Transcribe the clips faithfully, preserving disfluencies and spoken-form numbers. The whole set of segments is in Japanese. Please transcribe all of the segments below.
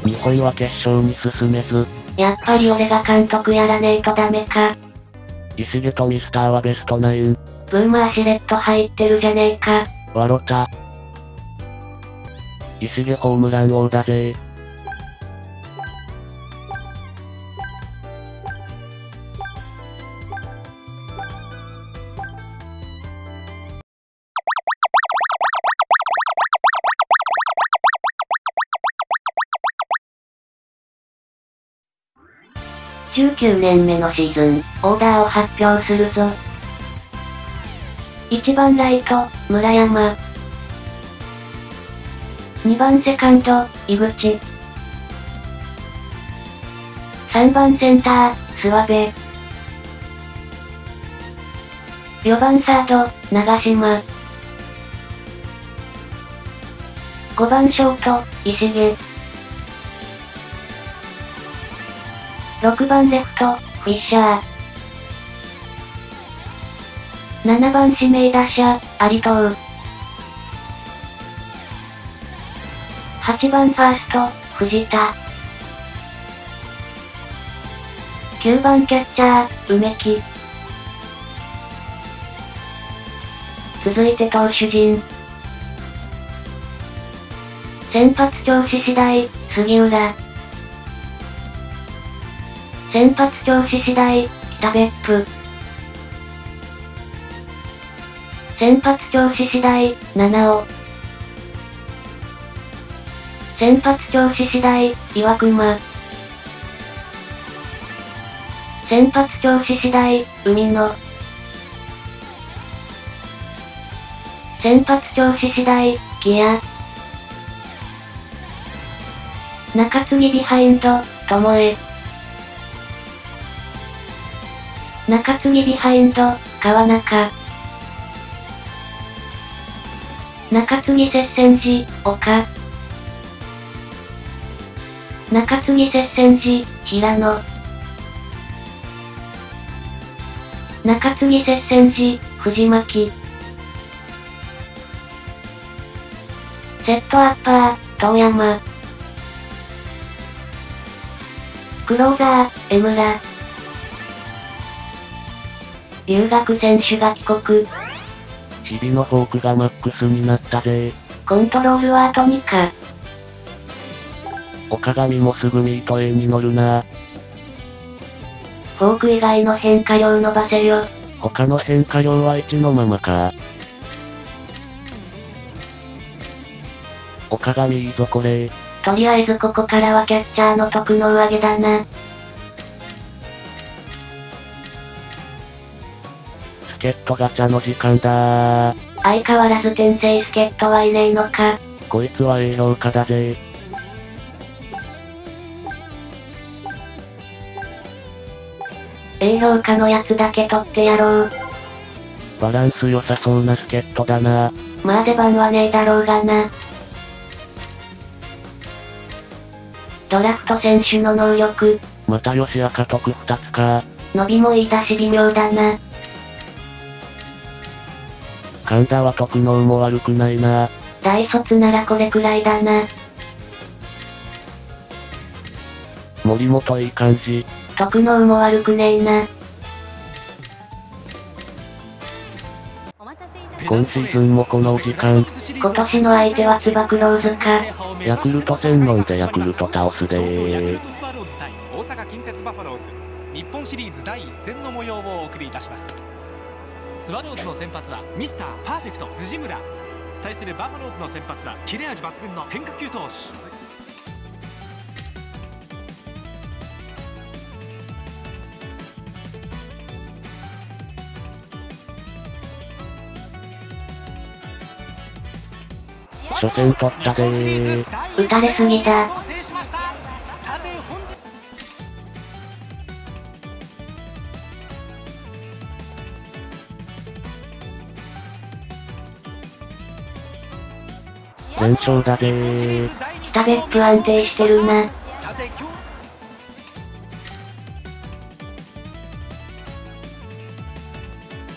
日本は決勝に進めず。 やっぱり俺が監督やらねえとダメか。 石毛とミスターはベストナイン。 ブーマーシレット入ってるじゃねえか。 わろた。石毛ホームラン王だぜ。 じゅうきゅうねんめのシーズン、オーダーを発表するぞ。いちばんライト、村山。にばんセカンド、井口。さんばんセンター、諏訪部。よばんサード、長島。ごばんショート、石毛。ろくばんレフト、フィッシャー。ななばん指名打者、有藤。はちばんファースト、藤田。きゅうばんキャッチャー、梅木。続いて投手陣。先発調子次第、杉浦。先発調子次第、北別府。先発調子次第、七尾。先発調子次第、岩隈。先発調子次第、海野。先発調子次第、木谷。中継ぎビハインド、巴。中継ぎビハインド、川中。中継ぎ接戦時、岡。中継ぎ接戦時、平野。中継ぎ接戦時、藤巻。セットアッパー、遠山。クローザー、江村。留学選手が帰国。 チビのフォークがマックスになったぜ。 コントロールはあとにか。 岡上もすぐミート A に乗るな。 フォーク以外の変化量伸ばせよ。 他の変化量はいちのままか。岡上いいぞこれ。 とりあえずここからはキャッチャーの徳の上げだな。 助っ人ガチャの時間だー。 相変わらず転生助っ人はいねえのか。 こいつは A 評価だぜ。 A 評価のやつだけ取ってやろう。 バランス良さそうな助っ人だな。 まあ出番はねえだろうがな。ドラフト選手の能力。 また吉赤徳ふたつか。 伸びもいいだし微妙だな。 神田は特能も悪くないな。 大卒ならこれくらいだな。 森本いい感じ。 特能も悪くねえな。 今シーズンもこのお時間。 今年の相手はつば九郎ズか。 ヤクルト専門でヤクルト倒すでー。 大阪近鉄バファローズ日本シリーズだいいっ戦の模様をお送りいたします。スワローズの先発はミスターパーフェクト辻村。対するバファローズの先発は切れ味抜群の変化球投手。 初戦取ったでー。 打たれすぎだ。 連勝だぜー。 北別府安定してるな。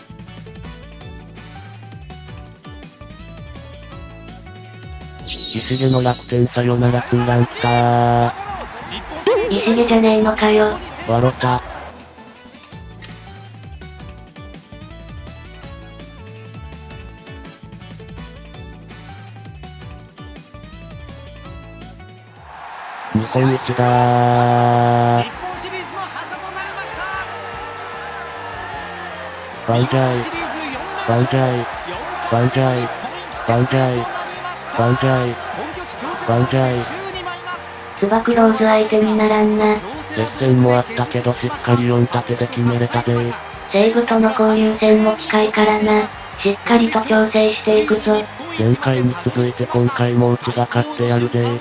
石石毛の楽天さよならツーラン来たー。 石毛じゃねえのかよ。 わろた。日本一だー。バンジャイ、バンジャイ、バンジャイ、バンジャイ、バンジャイ、バンジャイ。 つば九郎ズ相手にならんな。 接戦もあったけどしっかりよん立てで決めれたぜ。 西武との交流戦も近いからな。しっかりと調整していくぞ。 前回に続いて今回もうちが勝ってやるぜ。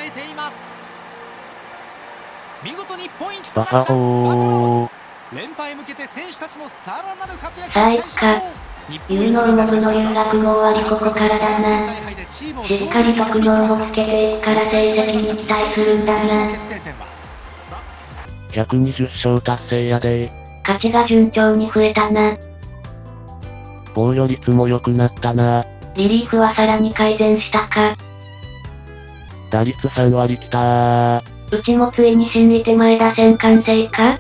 バファホー。 連覇へ向けて選手たちのさらなる活躍さあ行くか。有能モブの留学も終わりここからだな。しっかりと苦悩もつけていくから成績に期待するんだな。 ひゃくにじゅっ勝達成やで。 勝ちが順調に増えたな。 防御率も良くなったな。 リリーフはさらに改善したか。 打率さん割きたー。 うちもついに新い手前打線完成か。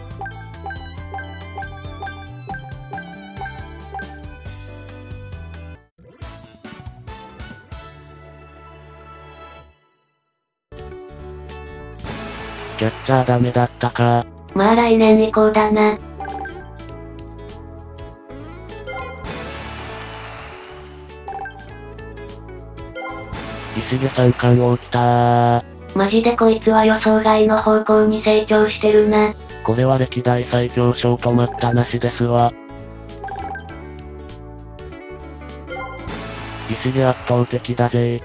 キャッチャーダメだったか。 まあ来年以降だな。 石毛三冠王来たー。 マジでこいつは予想外の方向に成長してるな。 これは歴代最強賞と待ったなしですわ。石毛圧倒的だぜ。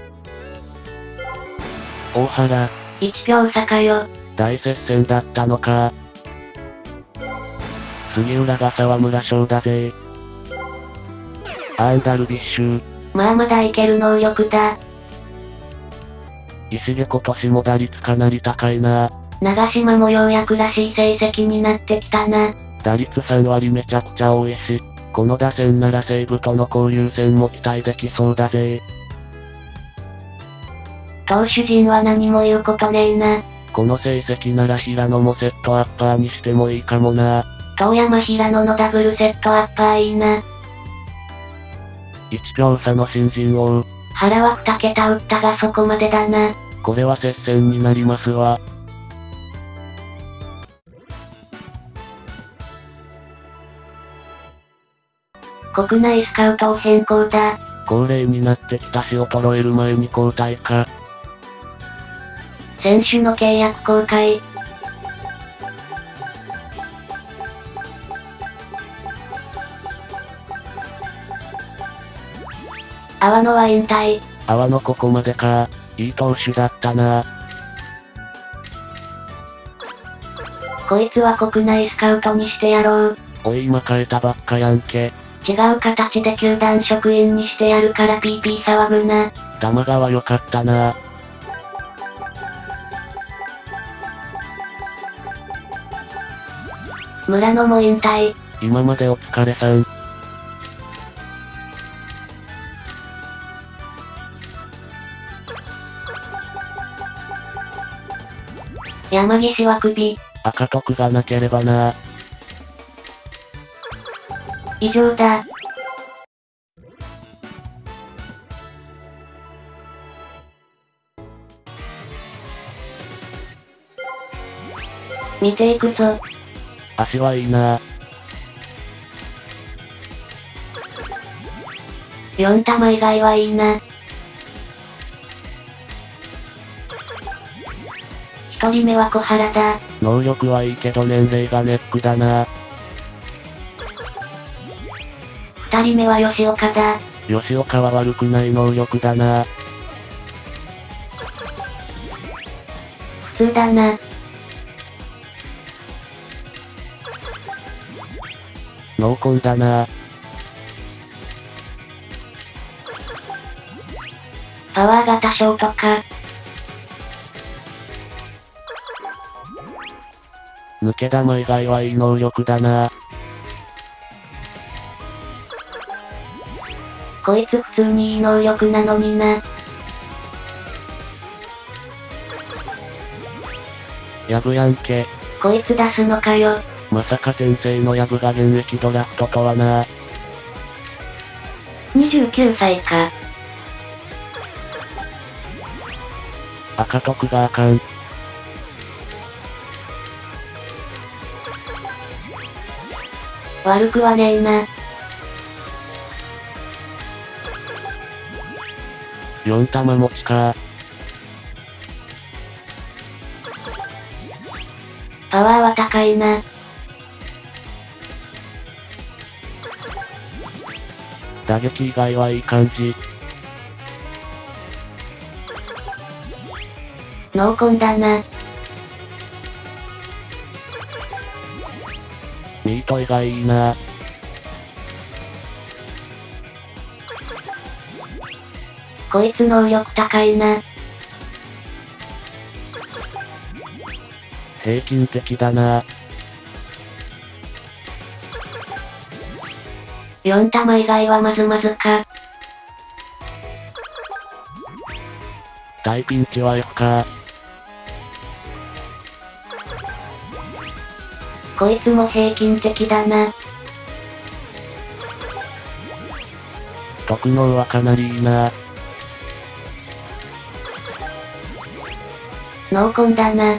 大原。 いち票差かよ。 大接戦だったのか。杉浦が沢村賞だぜ。アーンダルビッシュ。 まあまだいける能力だ。 石毛今年も打率かなり高いな。 長島もようやくらしい成績になってきたな。 打率さん割めちゃくちゃ多いし、この打線なら西武との交流戦も期待できそうだぜ。 投手陣は何も言うことねえな。 この成績なら平野もセットアッパーにしてもいいかもな。 遠山平野のダブルセットアッパーいいな。 いち票差の新人王。 原はに桁打ったがそこまでだな。 これは接戦になりますわ。 国内スカウトを変更だ。 恒例になってきたし衰える前に交代か。 選手の契約更改。阿波野は引退。 阿波野ここまでか。いい投手だったな。 こいつは国内スカウトにしてやろう。 おい今変えたばっかやんけ。 違う形で球団職員にしてやるからピーピー騒ぐな。 玉川良かったな。 村野も引退。 今までお疲れさん。 山岸はクビ。 赤徳がなければな。 以上だ。見ていくぞ。 足はいいな。 よん玉以外はいいな。一人目は小原だ。 能力はいいけど年齢がネックだな。 二人目は吉岡だ。 吉岡は悪くない能力だな。 普通だな。 濃紺だな。 パワー型ショートか。 抜け玉以外はいい能力だな。 こいつ普通にいい能力なのにな。 ヤブやんけ。 こいつ出すのかよ。 まさか天性のヤブが現役ドラフトとはな。 にじゅうきゅうさいか。 赤徳があかん。 悪くはねえな。 よん玉持ちか。 パワーは高いな。 打撃以外はいい感じ。 濃紺だな。 ミート以外いいな。 こいつ能力高いな。 平均的だな。 よん玉以外はまずまずか。 大ピンチは F か。 こいつも平均的だな。 特能はかなりいいな。 濃紺だな。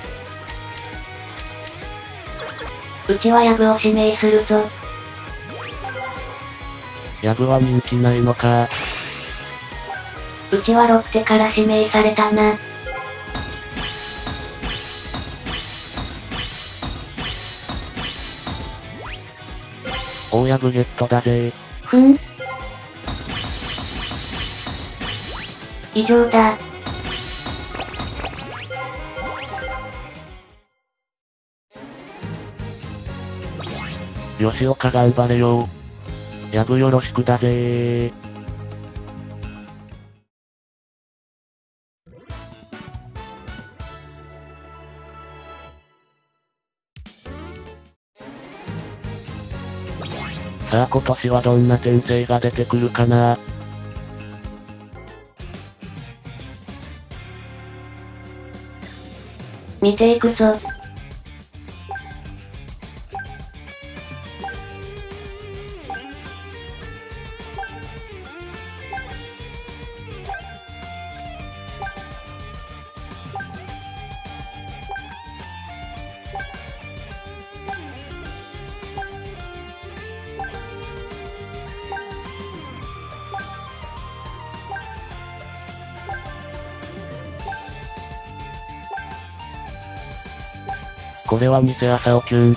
うちはヤブを指名するぞ。 ヤブは人気ないのか。 うちはロッテから指名されたな。 大ヤブゲットだぜ。 ふん。異常だ。 吉岡頑張れよ。ヤブよろしくだぜー。さあ今年はどんな転生が出てくるかな。 見ていくぞ。 これは偽朝尾キュン。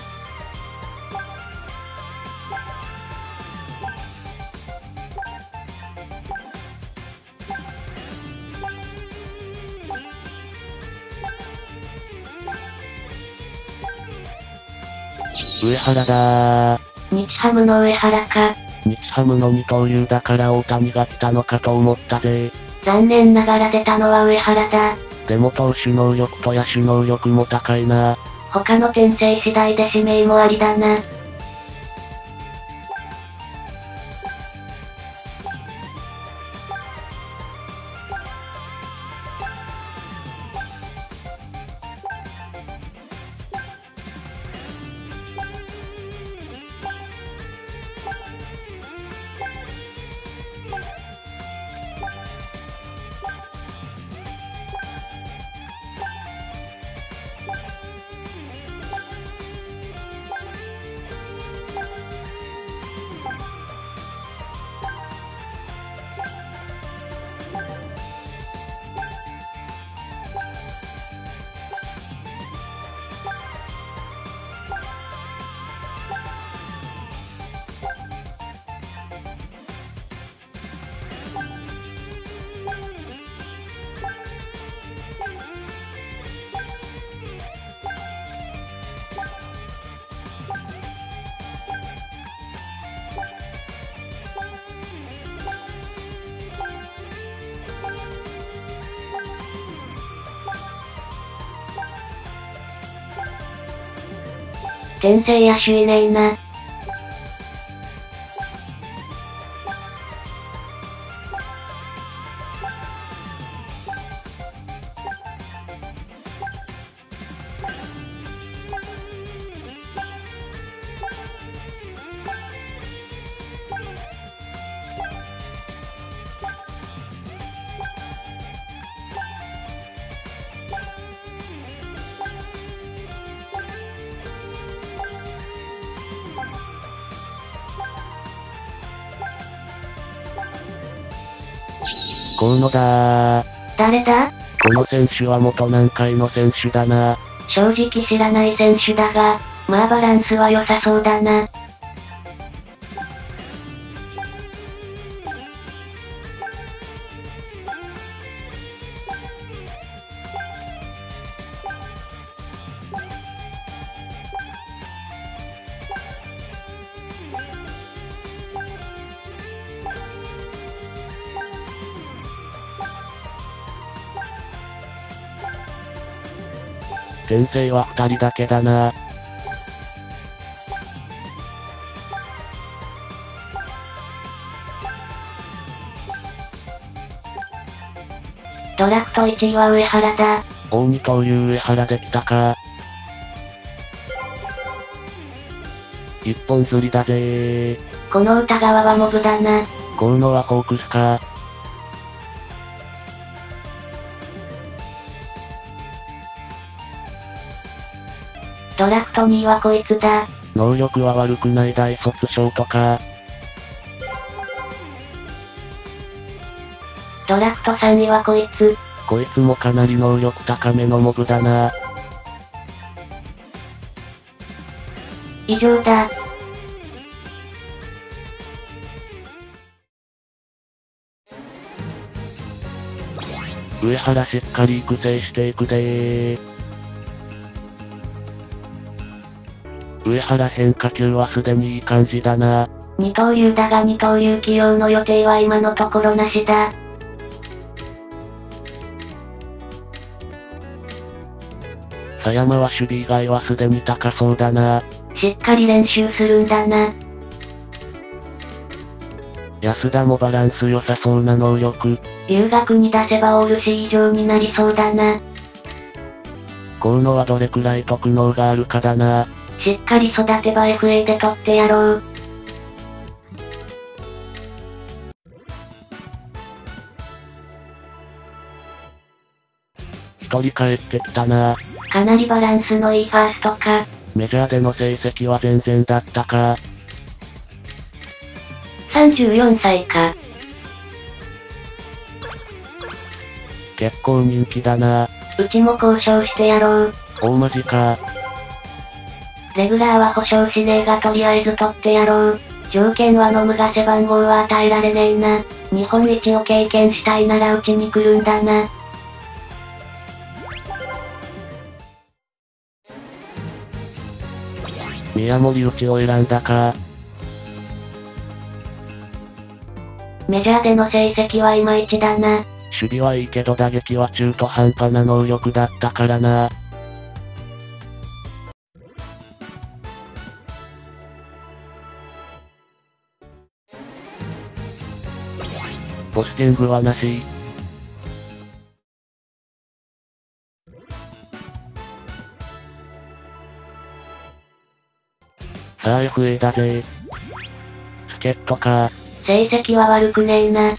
上原だー。 日ハムの上原か。 日ハムの二刀流だから大谷が来たのかと思ったぜ。 残念ながら出たのは上原だ。 でも投手能力と野手能力も高いな。 他の転生次第で指名もありだな。転生野手いねえな。 河野だー。 誰だ？ この選手は元南海の選手だな。 正直知らない選手だが、まあバランスは良さそうだな。 転生はふたりだけだな。 ドラフトいちいは上原だ。 大二刀流上原できたか。一本釣りだぜー。 この歌川はモブだな。 河野はホークスか。 ドラフトにいはこいつだ。 能力は悪くない大卒ショートか。 ドラフトさんいはこいつ。 こいつもかなり能力高めのモブだな。 以上だ。 上原しっかり育成していくでー。上原変化球はすでにいい感じだな。 二刀流だが二刀流起用の予定は今のところなしだ。 佐山は守備以外はすでに高そうだな。 しっかり練習するんだな。 安田もバランス良さそうな能力。 留学に出せばオール C 以上になりそうだな。 河野はどれくらい特能があるかだな。 しっかり育てば エフエー で取ってやろう。 一人帰ってきたな。 かなりバランスのいいファーストか。 メジャーでの成績は全然だったか。 さんじゅうよんさいか。 結構人気だな。 うちも交渉してやろう。 大マジか。 レギュラーは保証しねえがとりあえず取ってやろう。条件は飲むが背番号は与えられねえな。日本一を経験したいならうちに来るんだな。 宮森内を選んだか。 メジャーでの成績はいまいちだな。 守備はいいけど打撃は中途半端な能力だったからな。ポスティングはなし。さあ エフエー だぜ。助っ人か。 成績は悪くねえな。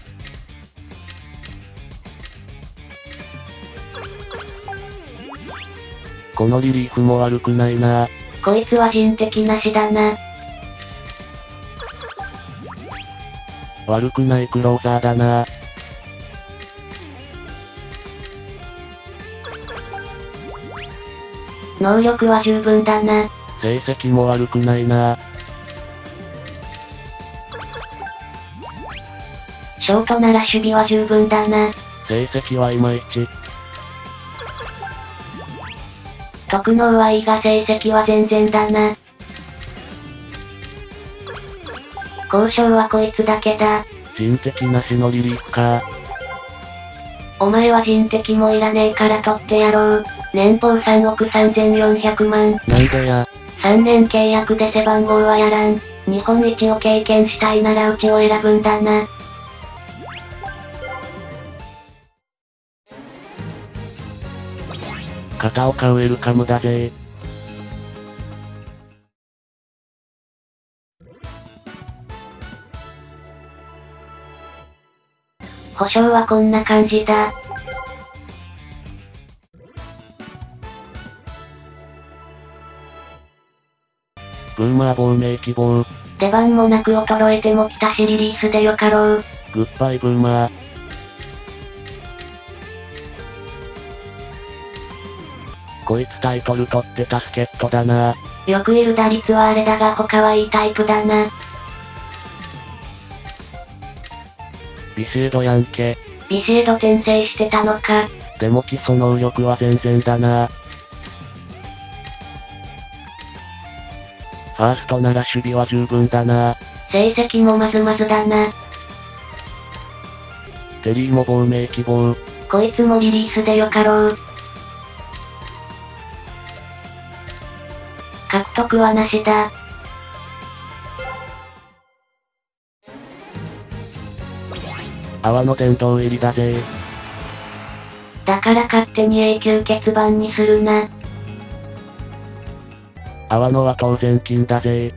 このリリーフも悪くないな。 こいつは人的なしだな。 悪くないクローザーだな。 能力は十分だな。 成績も悪くないな。 ショートなら守備は十分だな。 成績はいまいち。 特能はいいが成績は全然だな。交渉はこいつだけだ。 人的なしのリリーフか。 お前は人的もいらねえから取ってやろう。年俸さんおくさんぜんよんひゃくまん。 なんでや。 さんねん契約で背番号はやらん。日本一を経験したいならうちを選ぶんだな。 片岡ウェルカムだぜ。 保証はこんな感じだ。 ブーマー亡命希望。 出番もなく衰えても来たしリリースでよかろう。 グッバイブーマー。 こいつタイトル取って助けっとだな。 よくいる打率はあれだが他はいいタイプだな。 ビシエドやんけ。 ビシエド転生してたのか。 でも基礎能力は全然だな。ファーストなら守備は十分だな。 成績もまずまずだな。 テリーも亡命希望。 こいつもリリースでよかろう。獲得はなしだ。 泡の殿堂入りだぜ。 だから勝手に永久欠番にするな。 泡のは当然金だぜ。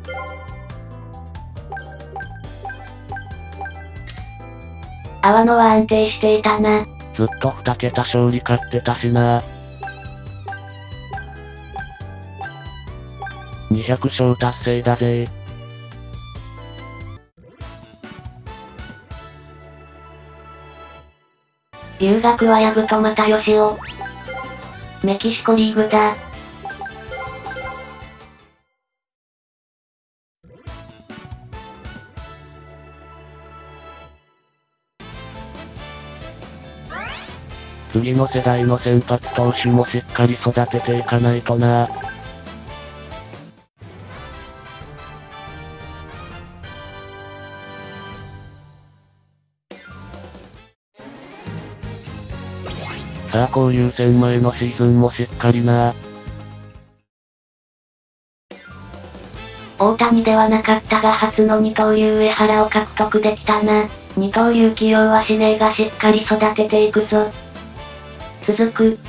泡野は安定していたな。 ずっとに桁勝利勝ってたしな。にひゃく勝達成だぜ。 留学はヤブと又吉を。メキシコリーグだ。 次の世代の先発投手もしっかり育てていかないとな。さあ交流戦前のシーズンもしっかりな。 大谷ではなかったが初の二刀流上原を獲得できたな。二刀流起用はしねえがしっかり育てていくぞ。続く。